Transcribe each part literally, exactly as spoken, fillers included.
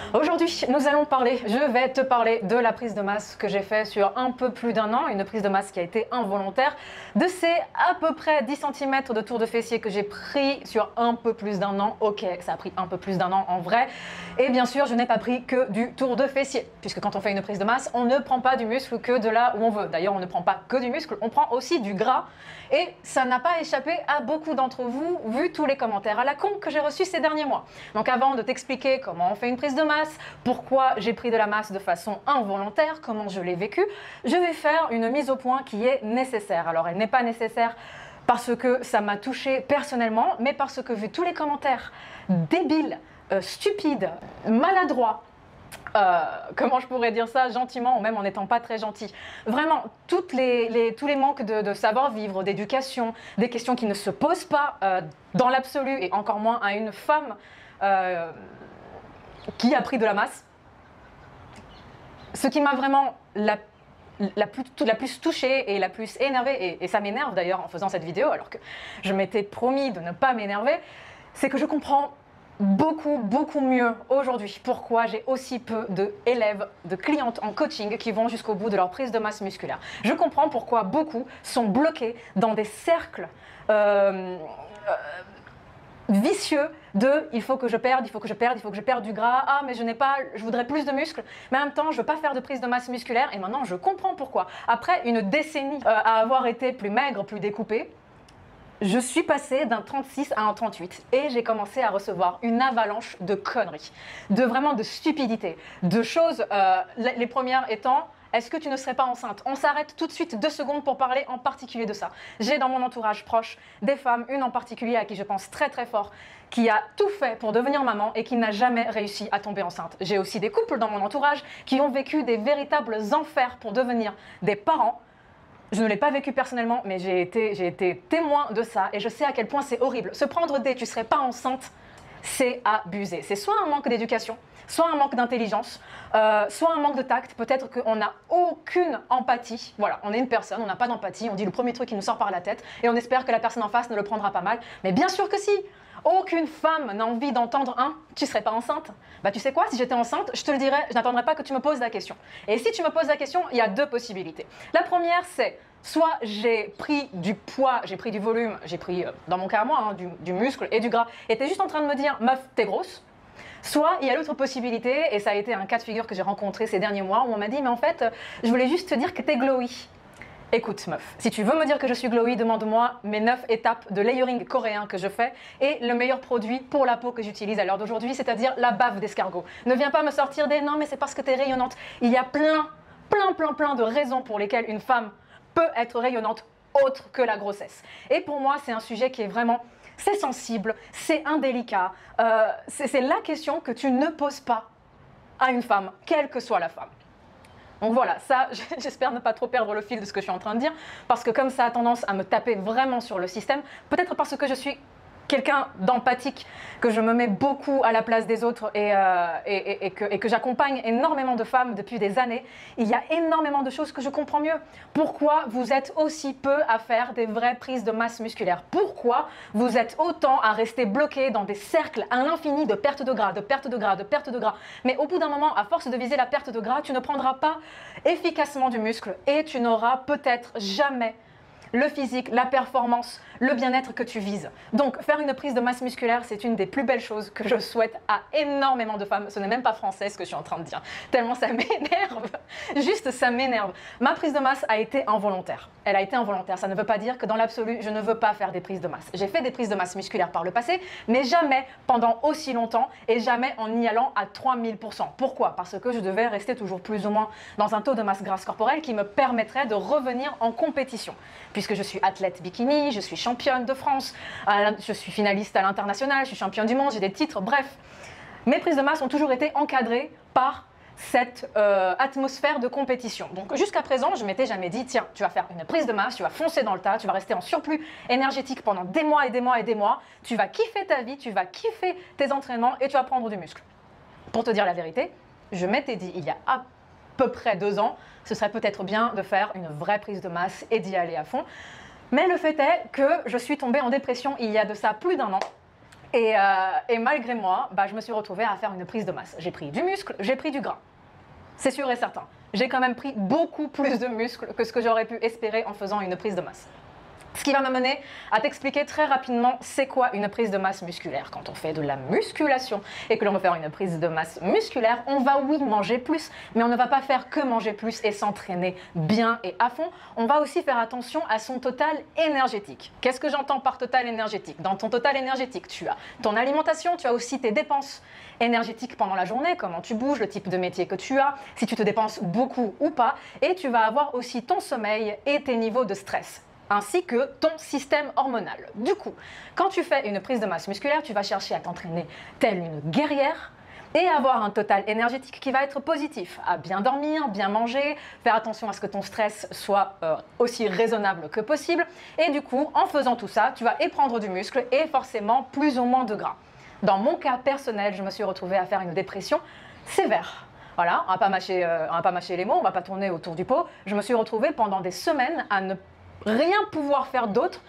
Aujourd'hui, nous allons parler, je vais te parler de la prise de masse que j'ai fait sur un peu plus d'un an, une prise de masse qui a été involontaire, de ces à peu près dix centimètres de tour de fessier que j'ai pris sur un peu plus d'un an. Ok, ça a pris un peu plus d'un an en vrai. Et bien sûr, je n'ai pas pris que du tour de fessier, puisque quand on fait une prise de masse, on ne prend pas du muscle que de là où on veut. D'ailleurs, on ne prend pas que du muscle, on prend aussi du gras. Et ça n'a pas échappé à beaucoup d'entre vous, vu tous les commentaires à la con que j'ai reçus ces derniers mois. Donc avant de t'expliquer comment on fait une prise de masse, pourquoi j'ai pris de la masse de façon involontaire, comment je l'ai vécu, je vais faire une mise au point qui est nécessaire. Alors elle n'est pas nécessaire parce que ça m'a touché personnellement, mais parce que vu tous les commentaires débiles, euh, stupides, maladroits, Euh, comment je pourrais dire ça gentiment ou même en n'étant pas très gentil. Vraiment, toutes les, les, tous les manques de, de savoir-vivre, d'éducation, des questions qui ne se posent pas euh, dans l'absolu et encore moins à une femme euh, qui a pris de la masse. Ce qui m'a vraiment la, la, plus, la plus touchée et la plus énervée, et, et ça m'énerve d'ailleurs en faisant cette vidéo alors que je m'étais promis de ne pas m'énerver, c'est que je comprends beaucoup, beaucoup mieux aujourd'hui pourquoi j'ai aussi peu d'élèves, de clientes en coaching qui vont jusqu'au bout de leur prise de masse musculaire. Je comprends pourquoi beaucoup sont bloqués dans des cercles euh, euh, vicieux de il faut que je perde, il faut que je perde, il faut que je perde du gras, ah mais je n'ai pas, je voudrais plus de muscles, mais en même temps je veux pas faire de prise de masse musculaire et maintenant je comprends pourquoi. Après une décennie euh, à avoir été plus maigre, plus découpée, je suis passée d'un trente-six à un trente-huit et j'ai commencé à recevoir une avalanche de conneries, de vraiment de stupidité, de choses, euh, les premières étant « est-ce que tu ne serais pas enceinte ?» On s'arrête tout de suite deux secondes pour parler en particulier de ça. J'ai dans mon entourage proche des femmes, une en particulier à qui je pense très très fort, qui a tout fait pour devenir maman et qui n'a jamais réussi à tomber enceinte. J'ai aussi des couples dans mon entourage qui ont vécu des véritables enfers pour devenir des parents. Je ne l'ai pas vécu personnellement, mais j'ai été, j'ai été témoin de ça et je sais à quel point c'est horrible. Se prendre des « tu ne serais pas enceinte », c'est abusé. C'est soit un manque d'éducation, soit un manque d'intelligence, euh, soit un manque de tact. Peut-être qu'on n'a aucune empathie. Voilà, on est une personne, on n'a pas d'empathie, on dit le premier truc qui nous sort par la tête et on espère que la personne en face ne le prendra pas mal. Mais bien sûr que si. Aucune femme n'a envie d'entendre un « tu serais pas enceinte ». Bah tu sais quoi, si j'étais enceinte, je te le dirais, je n'attendrais pas que tu me poses la question. Et si tu me poses la question, il y a deux possibilités. La première, c'est soit j'ai pris du poids, j'ai pris du volume, j'ai pris, euh, dans mon cas à moi, hein, du, du muscle et du gras, et t'es juste en train de me dire « meuf, t'es grosse ». Soit il y a l'autre possibilité, et ça a été un cas de figure que j'ai rencontré ces derniers mois, où on m'a dit « mais en fait, je voulais juste te dire que t'es glowy ». Écoute meuf, si tu veux me dire que je suis glowy, demande-moi mes neuf étapes de layering coréen que je fais et le meilleur produit pour la peau que j'utilise à l'heure d'aujourd'hui, c'est-à-dire la bave d'escargot. Ne viens pas me sortir des « non mais c'est parce que t'es rayonnante ». Il y a plein, plein, plein, plein de raisons pour lesquelles une femme peut être rayonnante autre que la grossesse. Et pour moi, c'est un sujet qui est vraiment, c'est sensible, c'est indélicat, euh, c'est la question que tu ne poses pas à une femme, quelle que soit la femme. Donc voilà, ça, j'espère ne pas trop perdre le fil de ce que je suis en train de dire, parce que comme ça a tendance à me taper vraiment sur le système, peut-être parce que je suis quelqu'un d'empathique, que je me mets beaucoup à la place des autres et, euh, et, et, et que, et que j'accompagne énormément de femmes depuis des années, il y a énormément de choses que je comprends mieux. Pourquoi vous êtes aussi peu à faire des vraies prises de masse musculaire? Pourquoi vous êtes autant à rester bloqué dans des cercles à l'infini de perte de gras, de perte de gras, de perte de gras? Mais au bout d'un moment, à force de viser la perte de gras, tu ne prendras pas efficacement du muscle et tu n'auras peut-être jamais le physique, la performance, le bien-être que tu vises. Donc faire une prise de masse musculaire, c'est une des plus belles choses que je souhaite à énormément de femmes. Ce n'est même pas français ce que je suis en train de dire, tellement ça m'énerve. Juste ça m'énerve. Ma prise de masse a été involontaire. Elle a été involontaire. Ça ne veut pas dire que dans l'absolu, je ne veux pas faire des prises de masse. J'ai fait des prises de masse musculaire par le passé, mais jamais pendant aussi longtemps et jamais en y allant à trois mille pour cent. Pourquoi? Parce que je devais rester toujours plus ou moins dans un taux de masse grasse corporelle qui me permettrait de revenir en compétition. Puisque je suis athlète bikini, je suis championne de France, je suis finaliste à l'international, je suis championne du monde, j'ai des titres, bref. Mes prises de masse ont toujours été encadrées par cette euh, atmosphère de compétition. Donc jusqu'à présent, je m'étais jamais dit, tiens, tu vas faire une prise de masse, tu vas foncer dans le tas, tu vas rester en surplus énergétique pendant des mois et des mois et des mois, tu vas kiffer ta vie, tu vas kiffer tes entraînements et tu vas prendre du muscle. Pour te dire la vérité, je m'étais dit il y a à peu près deux ans, ce serait peut-être bien de faire une vraie prise de masse et d'y aller à fond. Mais le fait est que je suis tombée en dépression il y a de ça plus d'un an Et, euh, et malgré moi, bah, je me suis retrouvée à faire une prise de masse. J'ai pris du muscle, j'ai pris du gras. C'est sûr et certain. J'ai quand même pris beaucoup plus de muscle que ce que j'aurais pu espérer en faisant une prise de masse. Ce qui va m'amener à t'expliquer très rapidement c'est quoi une prise de masse musculaire. Quand on fait de la musculation et que l'on veut faire une prise de masse musculaire, on va oui manger plus, mais on ne va pas faire que manger plus et s'entraîner bien et à fond. On va aussi faire attention à son total énergétique. Qu'est-ce que j'entends par total énergétique? Dans ton total énergétique, tu as ton alimentation, tu as aussi tes dépenses énergétiques pendant la journée, comment tu bouges, le type de métier que tu as, si tu te dépenses beaucoup ou pas, et tu vas avoir aussi ton sommeil et tes niveaux de stress, ainsi que ton système hormonal. Du coup, quand tu fais une prise de masse musculaire, tu vas chercher à t'entraîner telle une guerrière et avoir un total énergétique qui va être positif, à bien dormir, bien manger, faire attention à ce que ton stress soit euh, aussi raisonnable que possible. Et du coup, en faisant tout ça, tu vas et prendre du muscle et forcément plus ou moins de gras. Dans mon cas personnel, je me suis retrouvée à faire une dépression sévère. Voilà, on ne va pas mâcher, euh, on va pas mâcher les mots, on ne va pas tourner autour du pot. Je me suis retrouvée pendant des semaines à ne rien pouvoir faire d'autre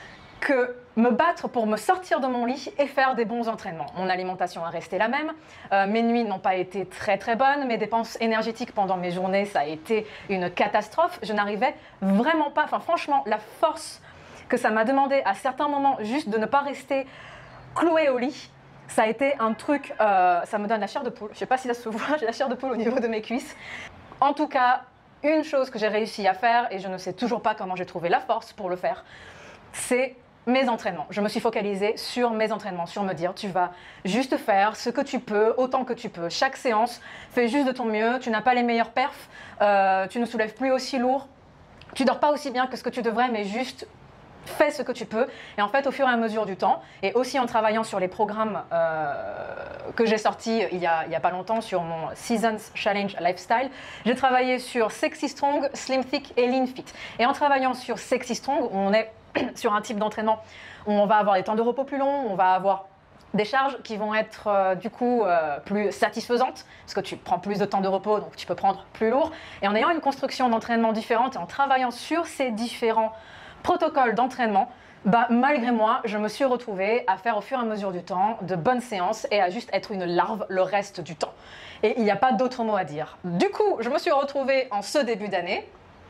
que me battre pour me sortir de mon lit et faire des bons entraînements. Mon alimentation est restée la même, euh, mes nuits n'ont pas été très très bonnes, mes dépenses énergétiques pendant mes journées, ça a été une catastrophe. Je n'arrivais vraiment pas, enfin franchement, la force que ça m'a demandé à certains moments juste de ne pas rester clouée au lit, ça a été un truc, euh, ça me donne la chair de poule. Je ne sais pas si ça se voit, j'ai la chair de poule au niveau de mes cuisses. En tout cas, une chose que j'ai réussi à faire, et je ne sais toujours pas comment j'ai trouvé la force pour le faire, c'est mes entraînements. Je me suis focalisée sur mes entraînements, sur me dire tu vas juste faire ce que tu peux, autant que tu peux. Chaque séance, fais juste de ton mieux, tu n'as pas les meilleurs perfs, euh, tu ne soulèves plus aussi lourd, tu dors pas aussi bien que ce que tu devrais, mais juste fais ce que tu peux. Et en fait, au fur et à mesure du temps, et aussi en travaillant sur les programmes euh, que j'ai sortis il n'y a, a pas longtemps sur mon Seasons Challenge Lifestyle, j'ai travaillé sur Sexy Strong, Slim Thick et Lean Fit. Et en travaillant sur Sexy Strong, on est sur un type d'entraînement où on va avoir des temps de repos plus longs, on va avoir des charges qui vont être euh, du coup euh, plus satisfaisantes parce que tu prends plus de temps de repos, donc tu peux prendre plus lourd. Et en ayant une construction d'entraînement différente et en travaillant sur ces différents protocole d'entraînement, bah, malgré moi, je me suis retrouvée à faire au fur et à mesure du temps de bonnes séances et à juste être une larve le reste du temps. Et il n'y a pas d'autre mot à dire. Du coup, je me suis retrouvée en ce début d'année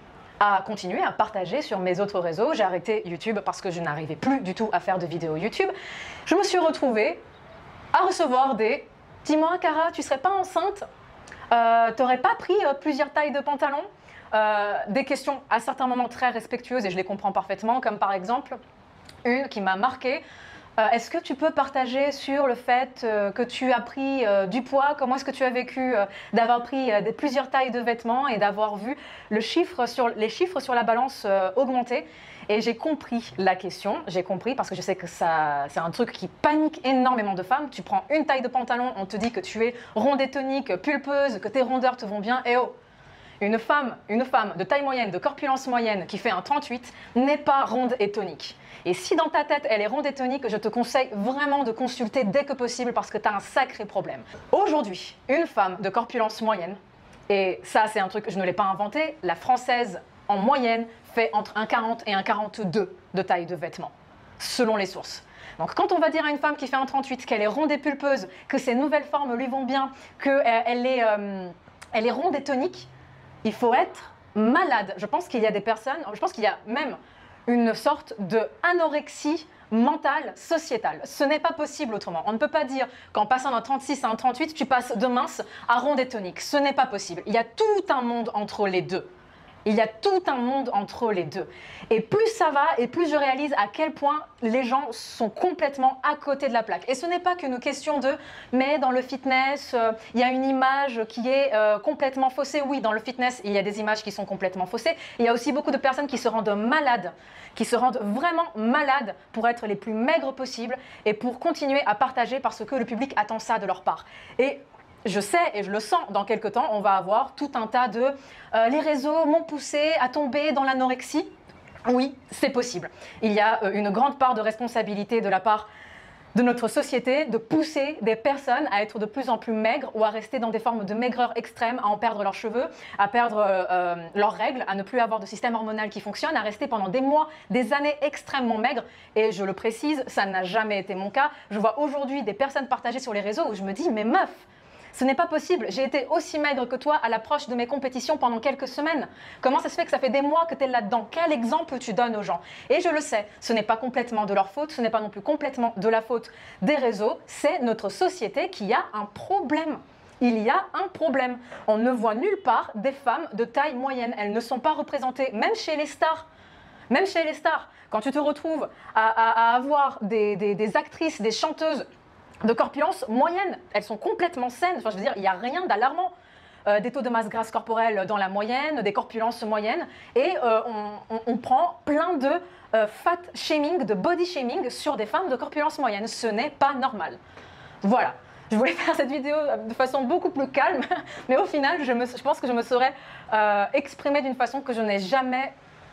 à continuer à partager sur mes autres réseaux. J'ai arrêté YouTube parce que je n'arrivais plus du tout à faire de vidéos YouTube. Je me suis retrouvée à recevoir des « Dis-moi, Cara, tu serais pas enceinte euh, T'aurais pas pris euh, plusieurs tailles de pantalon ?» Euh, des questions à certains moments très respectueuses et je les comprends parfaitement, comme par exemple une qui m'a marquée. Euh, est-ce que tu peux partager sur le fait euh, que tu as pris euh, du poids? Comment est-ce que tu as vécu euh, d'avoir pris euh, des, plusieurs tailles de vêtements et d'avoir vu le chiffre sur, les chiffres sur la balance euh, augmenter? Et j'ai compris la question, j'ai compris parce que je sais que ça, c'est un truc qui panique énormément de femmes. Tu prends une taille de pantalon, on te dit que tu es ronde et tonique, pulpeuse, que tes rondeurs te vont bien, et oh! Une femme, une femme de taille moyenne, de corpulence moyenne qui fait un trente-huit n'est pas ronde et tonique. Et si dans ta tête elle est ronde et tonique, je te conseille vraiment de consulter dès que possible parce que tu as un sacré problème. Aujourd'hui, une femme de corpulence moyenne, et ça c'est un truc que je ne l'ai pas inventé, la française en moyenne fait entre un quarante et un quarante-deux de taille de vêtements, selon les sources. Donc quand on va dire à une femme qui fait un trente-huit qu'elle est ronde et pulpeuse, que ses nouvelles formes lui vont bien, qu'elle est, euh, elle est ronde et tonique, il faut être malade. Je pense qu'il y a des personnes, je pense qu'il y a même une sorte de anorexie mentale, sociétale. Ce n'est pas possible autrement. On ne peut pas dire qu'en passant d'un trente-six à un trente-huit, tu passes de mince à ronde et tonique. Ce n'est pas possible. Il y a tout un monde entre les deux. Il y a tout un monde entre les deux. Et plus ça va, et plus je réalise à quel point les gens sont complètement à côté de la plaque. Et ce n'est pas qu'une question de « mais dans le fitness, euh, il y a une image qui est euh, complètement faussée ». Oui, dans le fitness, il y a des images qui sont complètement faussées. Il y a aussi beaucoup de personnes qui se rendent malades, qui se rendent vraiment malades pour être les plus maigres possibles et pour continuer à partager parce que le public attend ça de leur part. Et je sais et je le sens, dans quelques temps, on va avoir tout un tas de euh, « les réseaux m'ont poussé à tomber dans l'anorexie ». Oui, c'est possible. Il y a euh, une grande part de responsabilité de la part de notre société de pousser des personnes à être de plus en plus maigres ou à rester dans des formes de maigreur extrême, à en perdre leurs cheveux, à perdre euh, euh, leurs règles, à ne plus avoir de système hormonal qui fonctionne, à rester pendant des mois, des années extrêmement maigres. Et je le précise, ça n'a jamais été mon cas. Je vois aujourd'hui des personnes partagées sur les réseaux où je me dis, mais meuf, ce n'est pas possible, j'ai été aussi maigre que toi à l'approche de mes compétitions pendant quelques semaines. Comment ça se fait que ça fait des mois que tu es là-dedans? Quel exemple tu donnes aux gens? Et je le sais, ce n'est pas complètement de leur faute, ce n'est pas non plus complètement de la faute des réseaux, c'est notre société qui a un problème. Il y a un problème. On ne voit nulle part des femmes de taille moyenne. Elles ne sont pas représentées, même chez les stars. Même chez les stars, quand tu te retrouves à, à, à avoir des, des, des actrices, des chanteuses de corpulence moyenne, elles sont complètement saines, enfin, je veux dire, il n'y a rien d'alarmant. Euh, des taux de masse grasse corporelle dans la moyenne, des corpulences moyennes, et euh, on, on, on prend plein de euh, fat shaming, de body shaming sur des femmes de corpulence moyenne. Ce n'est pas normal. Voilà. Je voulais faire cette vidéo de façon beaucoup plus calme, mais au final, je, me, je pense que je me serais euh, exprimée d'une façon que je n'ai jamais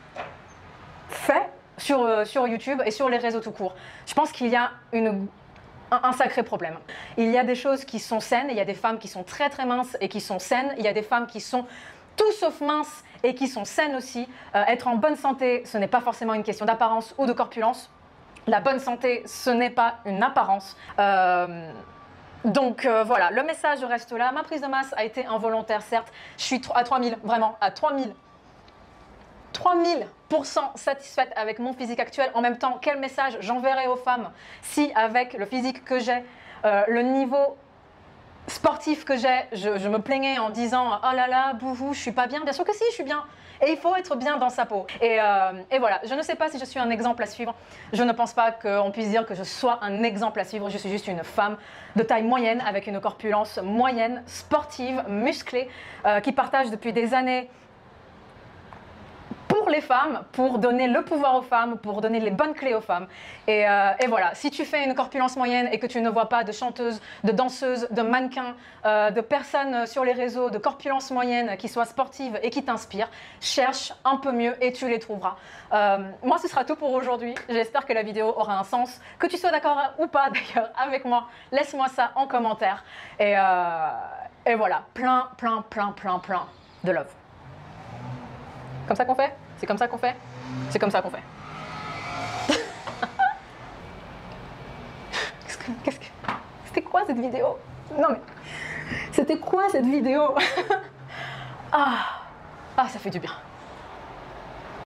fait sur, euh, sur YouTube et sur les réseaux tout court. Je pense qu'il y a une... un sacré problème. Il y a des choses qui sont saines, il y a des femmes qui sont très très minces et qui sont saines, il y a des femmes qui sont tout sauf minces et qui sont saines aussi. Euh, être en bonne santé, ce n'est pas forcément une question d'apparence ou de corpulence. La bonne santé, ce n'est pas une apparence. Euh, donc euh, voilà, le message reste là. Ma prise de masse a été involontaire, certes. Je suis à trois mille, vraiment, à trois mille. trois mille pour cent satisfaite avec mon physique actuel. En même temps, quel message j'enverrai aux femmes si avec le physique que j'ai, euh, le niveau sportif que j'ai, je, je me plaignais en disant « Oh là là, bouhou, je suis pas bien ». Bien sûr que si, je suis bien. Et il faut être bien dans sa peau. Et, euh, et voilà, je ne sais pas si je suis un exemple à suivre. Je ne pense pas qu'on puisse dire que je sois un exemple à suivre. Je suis juste une femme de taille moyenne, avec une corpulence moyenne, sportive, musclée, euh, qui partage depuis des années pour les femmes, pour donner le pouvoir aux femmes, pour donner les bonnes clés aux femmes. Et, euh, et voilà, si tu fais une corpulence moyenne et que tu ne vois pas de chanteuses, de danseuses, de mannequins, euh, de personnes sur les réseaux, de corpulence moyenne qui soient sportives et qui t'inspirent, cherche un peu mieux et tu les trouveras. Euh, moi, ce sera tout pour aujourd'hui. J'espère que la vidéo aura un sens. Que tu sois d'accord ou pas d'ailleurs avec moi, laisse-moi ça en commentaire. Et, euh, et voilà, plein, plein, plein, plein, plein de love. Comme ça qu'on fait? C'est comme ça qu'on fait? C'est comme ça qu'on fait. Qu'est-ce que... Qu'est-ce que... C'était quoi cette vidéo? Non mais... C'était quoi cette vidéo? Ah, ah, ça fait du bien.